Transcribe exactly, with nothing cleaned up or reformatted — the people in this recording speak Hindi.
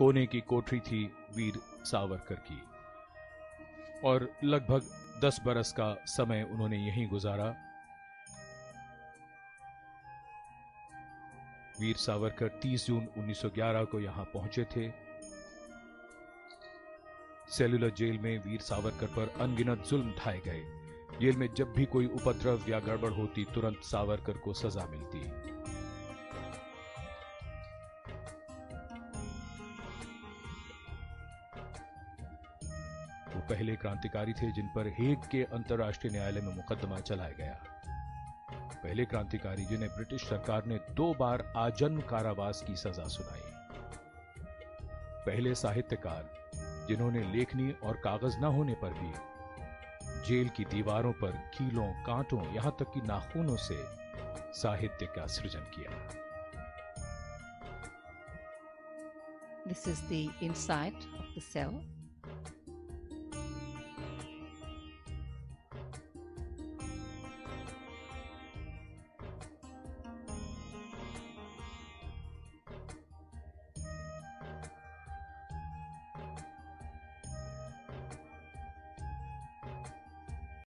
कोने की कोठरी थी वीर सावरकर की, और लगभग दस बरस का समय उन्होंने यहीं गुजारा। वीर सावरकर तीस जून उन्नीस सौ ग्यारह को यहां पहुंचे थे। सेलुलर जेल में वीर सावरकर पर अनगिनत जुल्म ढाए गए। जेल में जब भी कोई उपद्रव या गड़बड़ होती, तुरंत सावरकर को सजा मिलती। वो पहले क्रांतिकारी थे जिन पर हेग के अंतर्राष्ट्रीय न्यायालय में मुकदमा चलाया गया। पहले क्रांतिकारी जिन्हें ब्रिटिश सरकार ने दो बार आजन्म कारावास की सजा सुनाई। पहले साहित्यकार जिन्होंने लेखनी और कागज न होने पर भी जेल की दीवारों पर कीलों, कांटों, यहां तक कि नाखूनों से साहित्य का सृजन किया। This is the inside of the cell.